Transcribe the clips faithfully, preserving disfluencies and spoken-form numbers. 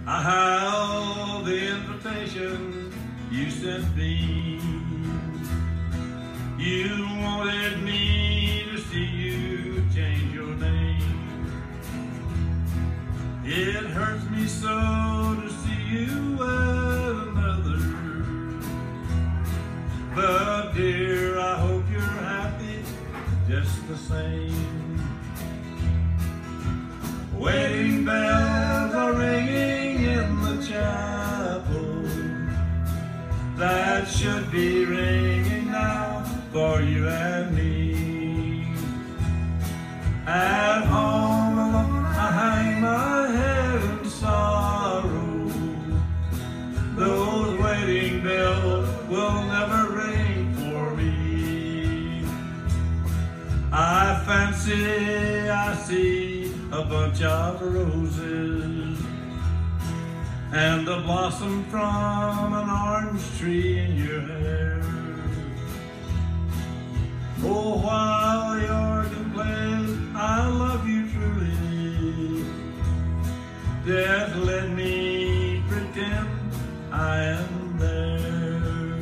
I held the invitation you sent me. You wanted me to see you change your name. It hurts me so to see you with another. But dear, I hope you're happy just the same. Wedding bells are ringing in the chapel. That should be ringing now for you and me. At home alone, I hang my head in sorrow. Those wedding bells will never ring for me. I fancy I see a bunch of roses and the blossom from an orange tree in your hair. Oh, while the organ plays, I love you truly. Just let me pretend I am there.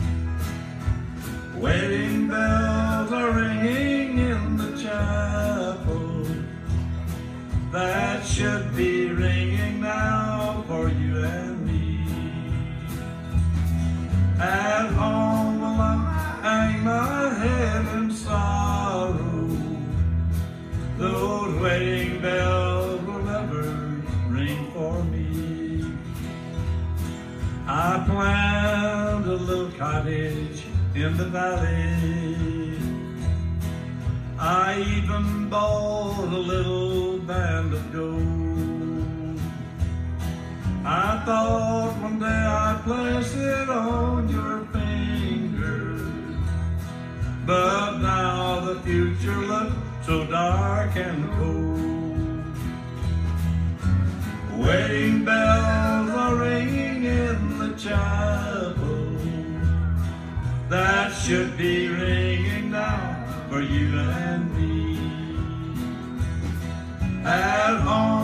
Wedding bells are ringing in the chapel. That should be ringing now for you and me. At home alone, hang my head in sorrow. Those wedding bells will never ring for me. I planned a little cottage in the valley. I even bought a little band of gold. I thought one day I'd place it on your finger, but now the future looks so dark and cold. Wedding bells are ringing in the chapel. That should be ringing now for you and me. At home